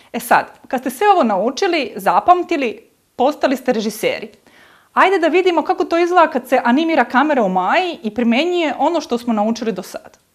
E sad, kad ste sve ovo naučili, zapamtili, postali ste režiseri. Ajde da vidimo kako to izgleda kad se animira kamera u Maji i primjenjuje ono što smo naučili do sad.